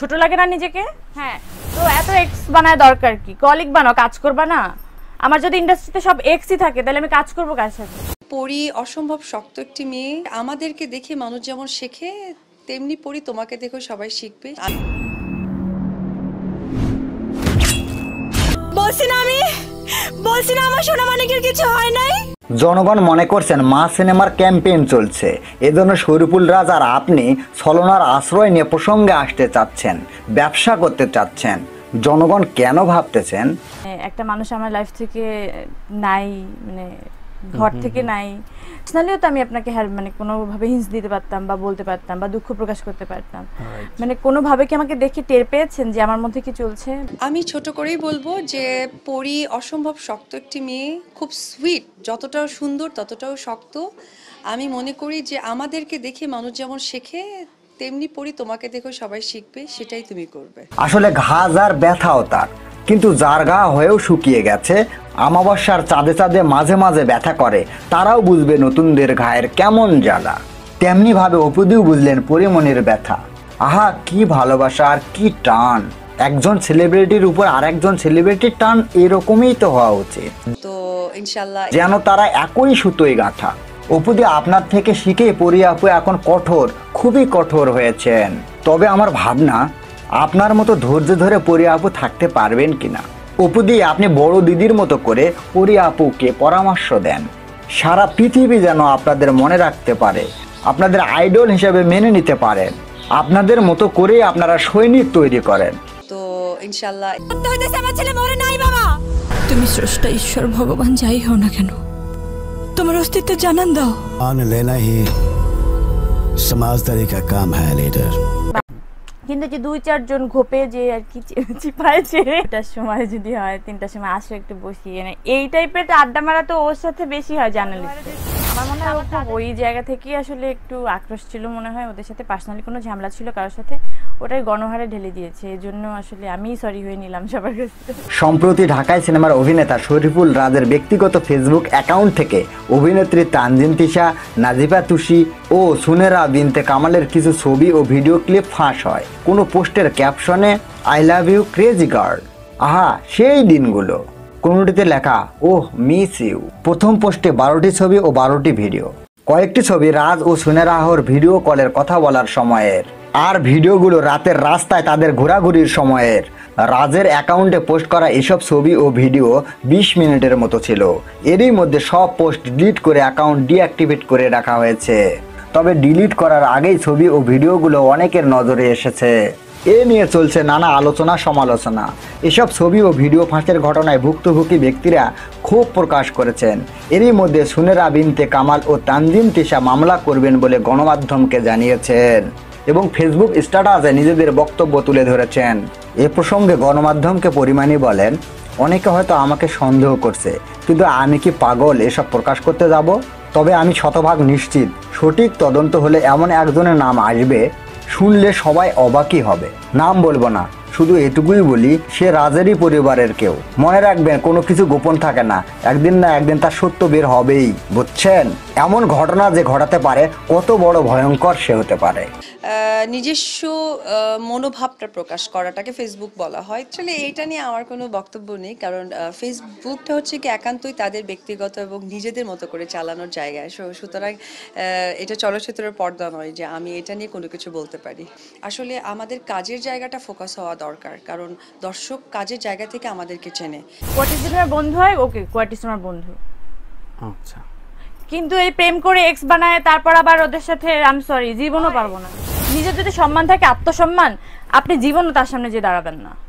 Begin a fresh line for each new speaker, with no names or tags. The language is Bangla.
ছোট লাগে না নিজেকে? হ্যাঁ, তো এত এক্স বানায় দরকার কি? কলিগ বানাও, কাজ করবা না? আমার যদি ইন্ডাস্ট্রিতে সব এক্সই থাকে তাহলে আমি কাজ করবো কার সাথে?
পরি অসম্ভব শক্ত একটি মেয়ে। আমাদেরকে দেখে মানুষ যেমন শেখে, তেমনি পরি তোমাকে দেখে সবাই শিখবে।
বলছি না আমার সোনা মানিকের কিছু হয় নাই।
জনগণ মনে করছেন মা সিনেমার ক্যাম্পেইন চলছে, এজন্য শরীফুল রাজ আর আপনি ছলনার আশ্রয় নিয়ে প্রসঙ্গে আসতে চাচ্ছেন, ব্যবসা করতে চাচ্ছেন। জনগণ কেন ভাবতেছেন
একটা মানুষ আমার লাইফ থেকে নাই, মানে ঘর থেকে নাই, পার্সোনালিও তো আমি আপনাকে মানে কোনোভাবে হিন্স দিতে পারতাম বা বলতে পারতাম বা দুঃখ প্রকাশ করতে পারতাম, মানে কোনোভাবে কি আমাকে দেখে টের পেয়েছেন যে আমার মধ্যে কি চলছে?
আমি ছোট করেই বলবো যে পরি অসম্ভব শক্ত একটি মেয়ে, খুব সুইট, যতটাও সুন্দর ততটাও শক্ত। আমি মনে করি যে আমাদেরকে দেখে মানুষ যেমন শেখে, তেমনি পরি তোমাকে দেখে সবাই শিখবে, সেটাই তুমি করবে।
আসলে ঘাজ আর ব্যথাও তার, কিন্তু যার ঘা হয়েও শুকিয়ে গেছে, আমাবস্যার চাঁদে চাঁদে মাঝে মাঝে ব্যথা করে, তারাও বুঝবে নতুনদের ঘায়ের কেমন জ্বালা। তেমনি ভাবে অপুদিও বুঝলেন পরিমণির ব্যথা। আহা, কি ভালোবাসা আর কি টান! একজন সেলিব্রিটির উপর আরেকজন সেলিব্রিটির টান এরকমই তো হওয়া উচিত,
তো ইনশাল্লাহ
যেন তারা একই সুতোয় গাঁথা। অপুদি আপনার থেকে শিখে পরি আপু এখন কঠোর, খুবই কঠোর হয়েছেন। তবে আমার ভাবনা, আপনার মতো ধৈর্য ধরে পরি আপু থাকতে পারবেন কিনা। অপুদি, আপনি বড় দিদির মতো করে পরি আপুকে পরামর্শ দেন, সারা পৃথিবী যেন আপনাদের মনে রাখতে পারে, আপনাদের আইডল হিসেবে মেনে নিতে পারেন। আপনাদের মতো করেই আপনারা সৈনিক তৈরি করেন।
তো ইনশাল্লাহ
আমার ছেলে মরে নাই বাবা। তুমি স্রষ্টা ঈশ্বর ভগবান যাই হও না কেন, তোমার অস্তিত্ব জানান দাও।
लेना ही समाजदारी का काम है लीडर।
কিন্তু যে 2-4 জন ঘোপে যে আর কি চিপাইছে, এটার সময় যদি হয় 3টার সময় আসো একটু বসি, এই টাইপের আড্ডা মারা তো ওর সাথে বেশি হয় জার্নালিস্ট। আমার মনে হয় ওই জায়গা থেকেই আসলে একটু আক্রোশ ছিল মনে হয়, ওদের সাথে পার্সোনালি কোনো ঝামেলা ছিল কারোর সাথে, ওটাই গণহারে ঢেলে দিয়েছে। এই জন্য আসলে আমি সরি হয়ে নিলাম সবার কাছে।
সম্প্রতি ঢাকায় সিনেমার অভিনেতা শরীফুল রাজের ব্যক্তিগত ফেসবুক অ্যাকাউন্ট থেকে অভিনেত্রী তানজিন তিশা, নাজিফা তুষি ও সুনেরা বিনতে কামালের কিছু ছবি ও ভিডিও ক্লিপ ফাঁস হয়। কোনো পোস্টের ক্যাপশনে I love you crazy girl. আহা, সেই দিনগুলো। কোনটিতে লেখা ওহ মিস ইউ। প্রথম পোস্টে 12টি ছবি ও 12টি ভিডিও। কয়েকটি ছবি রাজ ও সুনেরাহর ভিডিও কলের কথা বলার সময়ের, আর ভিডিওগুলো রাতের রাস্তায় তাদের ঘোরাঘুরির সময়ের। রাজের অ্যাকাউন্টে পোস্ট করা এসব ছবি ও ভিডিও 20 মিনিটের মতো ছিল। এরই মধ্যে সব পোস্ট ডিলিট করে অ্যাকাউন্ট ডিঅ্যাক্টিভেট করে রাখা হয়েছে। তবে ডিলিট করার আগেই ছবি ও ভিডিওগুলো অনেকের নজরে এসেছে। এ নিয়ে চলছে নানা আলোচনা সমালোচনা। এসব ছবি ও ভিডিও ফাঁসের ঘটনায় ভুক্তভোগী ব্যক্তিরা ক্ষোভ প্রকাশ করেছেন। এরই মধ্যে সুনেরা বিনতে কামাল ও তানজিন তিশা মামলা করবেন বলে গণমাধ্যমকে জানিয়েছেন এবং ফেসবুক স্ট্যাটাসে নিজেদের বক্তব্য তুলে ধরেছেন। এ প্রসঙ্গে গণমাধ্যমকে পরিমাণী বলেন, অনেকে হয়তো আমাকে সন্দেহ করছে, কিন্তু আমি কি পাগল এসব প্রকাশ করতে যাব? তবে আমি শতভাগ নিশ্চিত, সঠিক তদন্ত হলে এমন একজনের নাম আসবে, শুনলে সবাই অবাকই হবে। নাম বলবো না, শুধু এটুকুই বলি, সে রাজেরই পরিবারের কেউ। মনে রাখবেন, কোনো কিছু গোপন থাকে না, একদিন না একদিন তার সত্য বের হবেই, বুঝছেন? এমন ঘটনা যে ঘটাতে পারে, কত বড় ভয়ঙ্কর সে হতে পারে।
নিজস্ব মনোভাবটা প্রকাশ করাটাকে ফেসবুক বলা হয়। আসলে এইটা নিয়ে আমার কোনো বক্তব্য নেই, কারণ ফেসবুকটা হচ্ছে কি একান্তই তাদের ব্যক্তিগত এবং নিজেদের মতো করে চালানোর জায়গায়। সুতরাং এটা চলচ্চিত্রের পর্দা নয় যে আমি এটা নিয়ে কোনো কিছু বলতে পারি। আসলে আমাদের কাজের জায়গাটা ফোকাস হওয়া দরকার, কারণ দর্শক কাজের জায়গা থেকে আমাদেরকে চেনে।
কোয়ার্টিসিমার বন্ধু হয়, ওকে কোয়ার্টিসিমার বন্ধু,
আচ্ছা,
কিন্তু এই প্রেম করে এক্স বানায় তারপর আবার ওদের সাথে আই এম সরি জীবনও পারবো না। নিজের যদি সম্মান থাকে, আত্মসম্মান, আপনি জীবনও তার সামনে যে দাঁড়াবেন না।